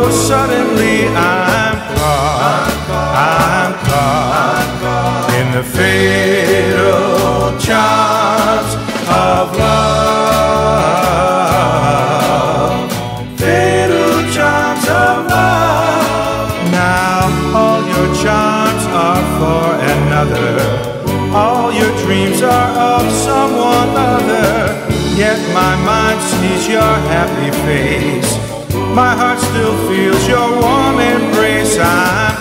suddenly I'm caught in the fatal charms of love. Fatal charms of love. Now all your charms are for another, all your dreams are of someone other. Yet my mind sees your happy face, my heart still feels your warm embrace. I'm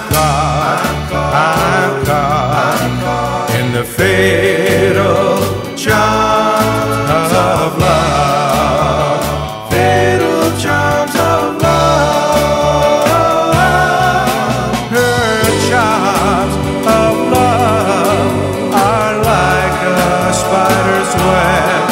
caught in the fatal charms of love. Fatal charms of love. Her charms of love are like a spider's web.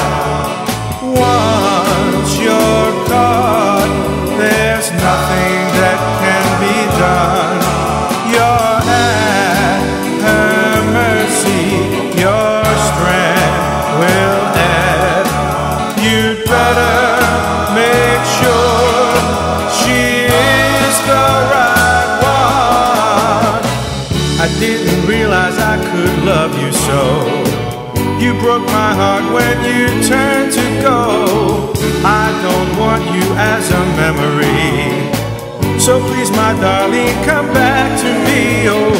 Once you're caught, there's nothing that can be done. You're at her mercy, your strength will ebb. You'd better make sure she is the right one. I didn't realize I could love you so. You broke my heart when you turned to go. I don't want you as a memory, so please, my darling, come back to me. Oh,